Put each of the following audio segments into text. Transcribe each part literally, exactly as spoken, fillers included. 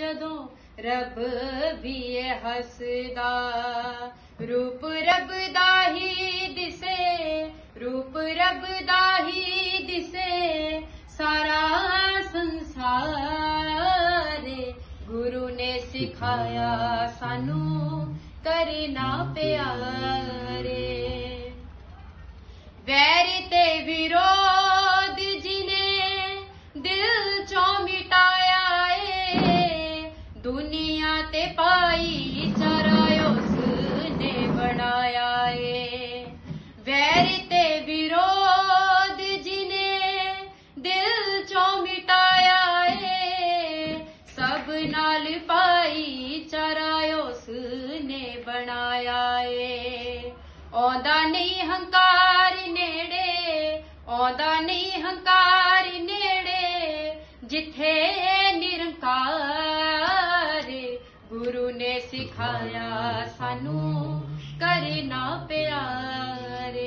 जदों रब भी हसदा। रूप रब दा ही दिसे, रूप रब दा ही दिसे सारा संसार। गुरु ने सिखाया सानू करना प्यारे। वैर ते विरोध जिने दिल चों मिटाया ए, दुनिया ते भाईचारा उसने बनाया ए। वैर ते विरोध जिने दिल चों मिटाया ए, सब नाल भाईचारा उसने बनाया ए। औंदा नहीं हंकार नेड़े, औंदा नहीं हंकार नेड़े जिथे निरंकार। गुरु ने सिखाया सानू करना प्यारे।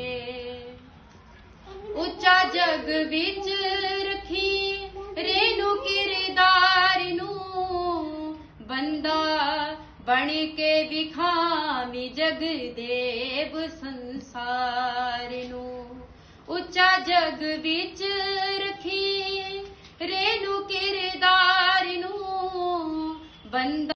उच्चा जग विच रखी रेनू किरदार नू, बंदा बन के विखामी जगदेव संसार नू। उच्चा जग विच रखी रेनू किरदार नू, बंदा